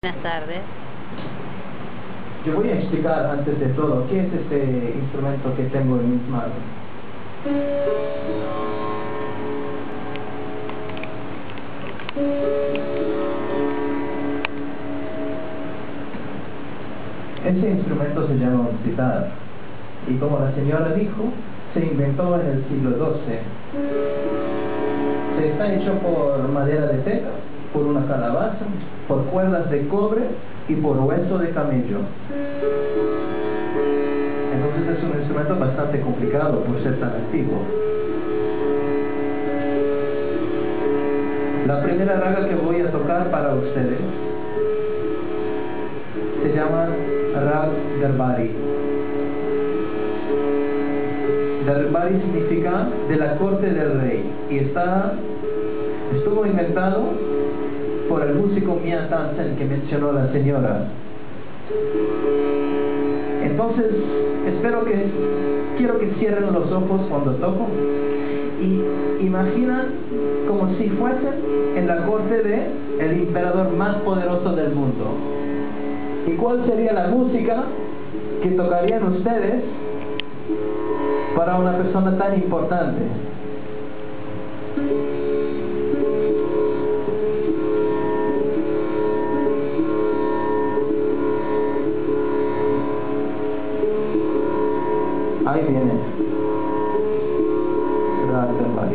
Buenas tardes. Yo voy a explicar antes de todo qué es este instrumento que tengo en mis manos. Ese instrumento se llama un sitar, y como la señora dijo, se inventó en el siglo XII. Se está hecho por madera de teca, por una calabaza, por cuerdas de cobre y por hueso de camello. Entonces es un instrumento bastante complicado por ser tan antiguo. La primera raga que voy a tocar para ustedes se llama raag Darbari. Darbari significa de la corte del rey, y estuvo inventado por el músico Mia Tansen que mencionó la señora. Entonces, quiero que cierren los ojos cuando toco y imaginan como si fuesen en la corte de el emperador más poderoso del mundo. ¿Y cuál sería la música que tocarían ustedes para una persona tan importante? Ahí viene raag Darbari.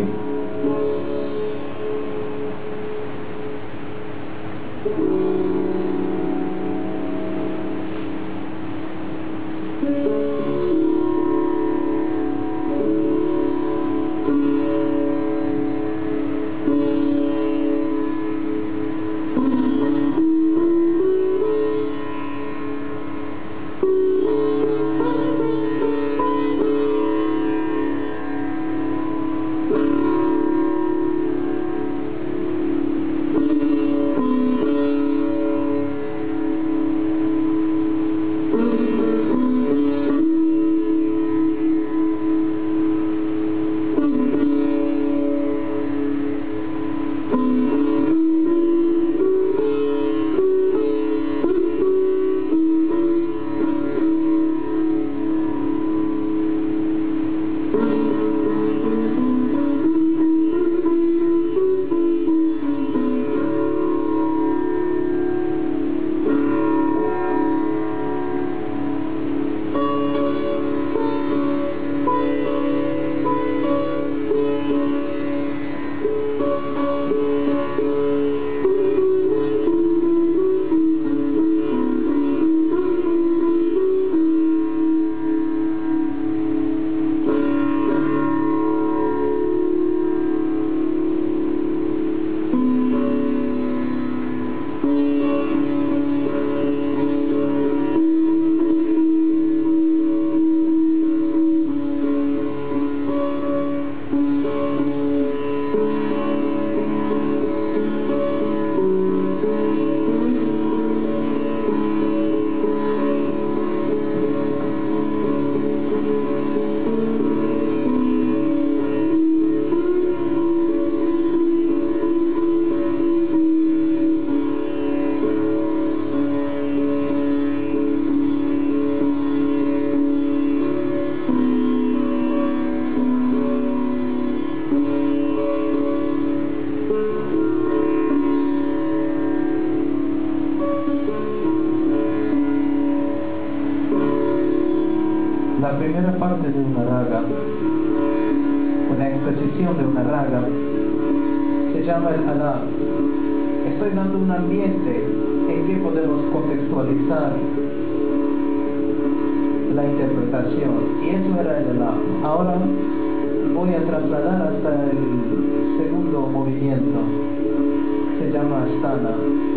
La primera parte de una raga, una exposición de una raga, se llama el alab. Estoy dando un ambiente en que podemos contextualizar la interpretación, y eso era el alab. Ahora voy a trasladar hasta el segundo movimiento, se llama astana.